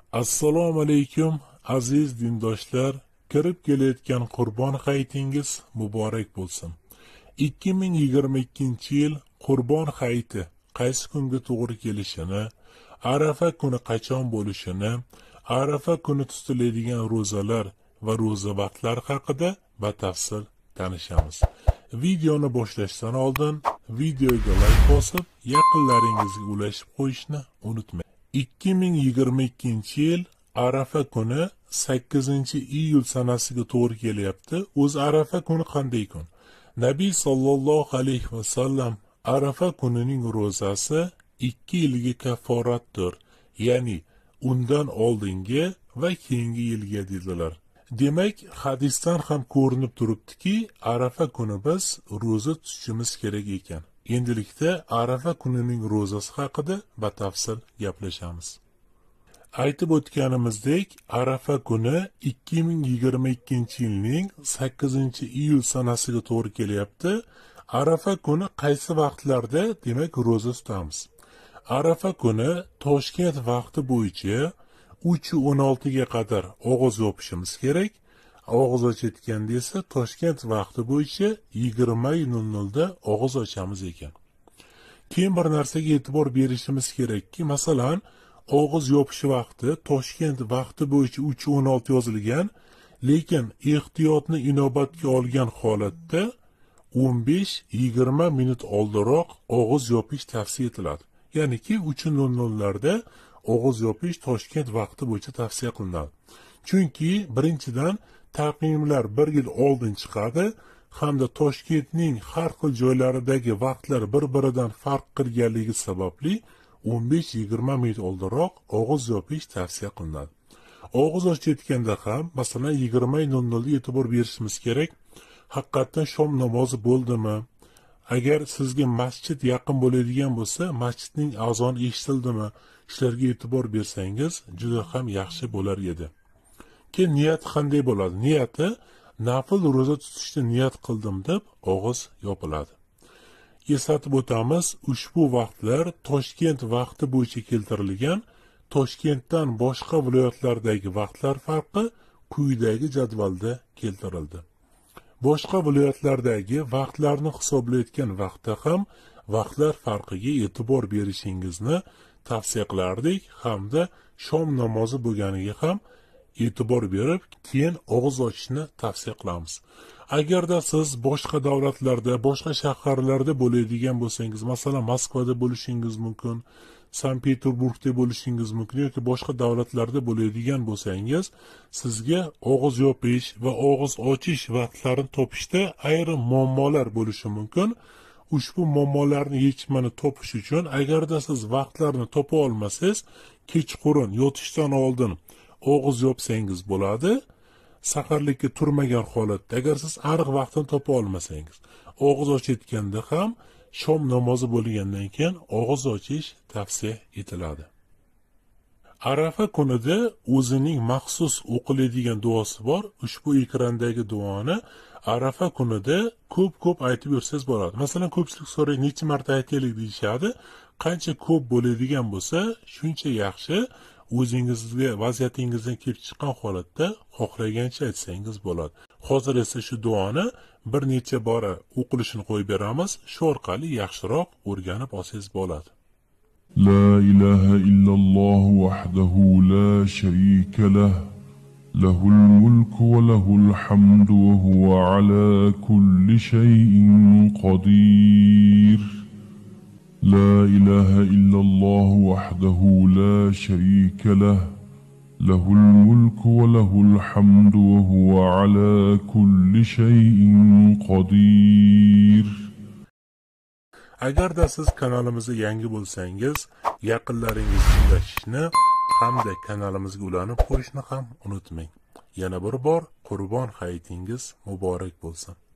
Assalomu alaykum aziz dindoshlar, kirib kelayotgan Qurbon hayitingiz muborak bo'lsin. 2022-yil Qurbon hayiti qaysi kunga to'g'ri kelishini, Arafa kuni qachon bo'lishini, Arafa kuni tutiladigan ro'zalar va ro'za vaqtlari haqida batafsil tanishamiz. Videoni boshlashdan oldin videoga like bosib, yaqinlaringizga ulashib qo'yishni unutmang. 2022-yil Arafa kuni 8-iyul sanasiga to'g'ri kelyapti. O'z Arafa kuni qanday kun? Nabiy sallallohu alayhi va sallam Arafa kunining ro'zasi 2 yilga kafforatdir. Ya'ni undan oldingi va keyingi yilga dedilar. Demak, hadisdan ham ko'rinib turibdiki, Arafa kuni biz ro'za tutishimiz kerak ekan. Endilikda Arafa kunining ro'zasi haqida batafsil gaplashamiz. Aytib o'tganimizdek, Arafa kuni 2022-yilning 8-iyul sanasiga to'g'ri kelyapti. Arafa kuni qaysi vaqtlarda demak ro'za tutamiz? Arafa kuni Toshkent vaqti bo'yicha 3:16 ga qadar og'iz yopishimiz kerak. Og'iz ochayotganda esa Toshkent vaqti bo'yicha 20:00 da og'iz ochamiz ekan. Keyin bir narsaga e'tibor berishimiz kerakki, masalan, og'iz yopish vaqti Toshkent vaqti bo'yicha 3:16 yozilgan, lekin ehtiyotni inobatga olgan holatda 15-20 minut oldinroq og'iz yopish tavsiya etiladi. Ya'niki 3:00 da og'iz yopish Toshkent vaqti bo'yicha tavsiya qilinadi. Chunki birinchidan taqvimlar 1 yil oldin chiqadi hamda Toshkentning har xil joylaridagi vaqtlar bir-biridan farq qilganligi sababli 15-20 minut oldinroq og'iz yopish tavsiya qilinadi. Og'iz ochayotganda ham masalan 20:00 da e'tibor berishimiz kerak. Haqiqatan shom namozi bo'ldimi? Agar sizga masjid yaqin bo'ladigan bo'lsa, masjidning azoni eshitildimi? Shularga e'tibor bersangiz juda ham yaxshi bo'lar edi. Keyin niyat qanday bo'ladi? Niyati nafl ro'za tutishni niyat qildim deb og'iz yopiladi. Eslatib o'tamiz, ushbu vaqtlar Toshkent vaqti bo'yicha keltirilgan. Toshkentdan boshqa viloyatlardagi vaqtlar farqi quyidagi jadvalda keltirildi. Boshqa viloyatlardagi vaqtlarni hisoblayotgan vaqtda ham vaqtlar farqiga e'tibor berishingizni tavsiya qilardik hamda shom namozi bo'lganiga ham e'tibor berib, keyin og'iz ochishni tavsiya qilamiz. Agarda siz boshqa davlatlarda, boshqa shaharlarda bo'ladigan bo'lsangiz, masalan, Moskvada bo'lishingiz mumkin, Sankt-Peterburgda bo'lishingiz mumkin yoki boshqa davlatlarda bo'ladigan bo'lsangiz, sizga og'iz yopish va og'iz ochish vaqtlarini topishda ayrim muammolar bo'lishi mumkin. Ushbu muammolarni yechimini topish uchun agarda siz vaqtlarni topa olmasangiz, kechqurun yotishdan oldin og'iz yopsangiz bo'ladi. Saharlikka turmagan holatda agar siz aniq vaqtini topa olmasangiz, og'iz ochayotganda ham shom namozi bo'lgandan keyin og'iz ochish tavsiya etiladi. Arafa kunida o'zining maxsus o'qiladigan duosi bor. Ushbu ekrandagi duoni Arafa kunida ko'p aytib yursangiz bo'ladi. Masalan, ko'pchilik so'raydi, necha marta aytaylik deyishadi. Qancha ko'p bo'ladigan bo'lsa, shuncha yaxshi. O'zingizga vaziyatingizdan kelib chiqqan holatda xohlagancha aytsangiz bo'ladi. Hozir esa shu duoni bir necha bora o'qilishini qo'yib beramiz. Shu orqali yaxshiroq o'rganib olsangiz bo'ladi. La ilaha illalloh vahdahu la sharika lah, lahul mulku va lahul hamdu va huwa ala kulli shay'in qodir. لا إله إلا الله وحده لا شريك له له الملك وله الحمد وهو على كل شيء قدير. Agarda siz kanalimizga yangi bo'lsangiz, yaqinlaringizga ulashishni hamda kanalimizga ulanib qo'yishni ham unutmang. Yana bir bor Qurbon hayitingiz muborak bo'lsin.